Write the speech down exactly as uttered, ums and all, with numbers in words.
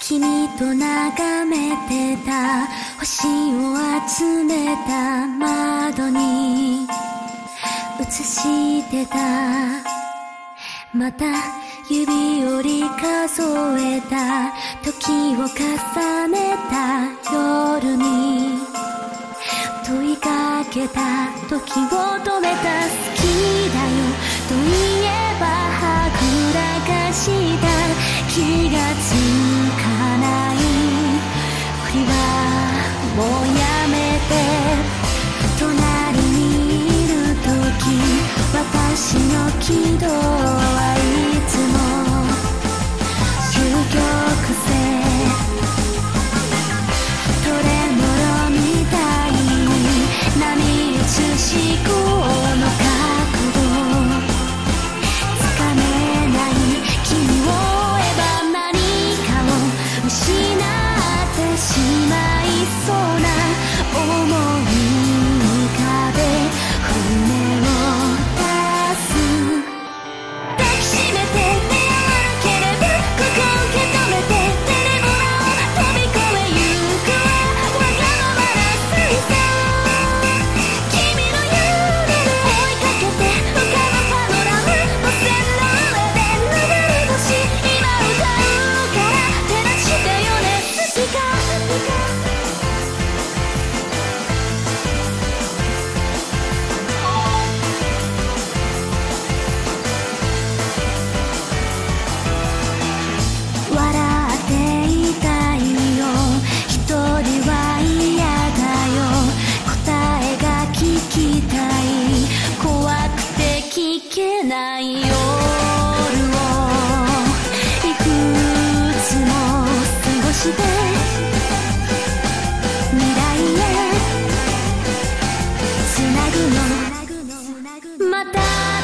君と眺めてた星を集めた窓に映してた。また指折り数えた時を重ねた夜に問いかけた時を止めた。好きだよと言えばはぐらかした気がつかないふりはもうやめて。隣にいる時私の軌道はいつも究極性トレモロみたいに波打つ思考の角度つかめない君を追えば何かを失ってしまいそうな思い浮かべ船を出す。抱きしめて出会わなければここを受け止めてテレボラを飛び越えゆくわがままな水槽。君の夢で追いかけて浮かぶパノラマの線の上で流れ星今歌うから照らしてよねスピカー。笑っていたいよ一人は嫌だよ答えが聞きたい怖くて聞けない夜をいくつも過ごして未来へつなぐのまた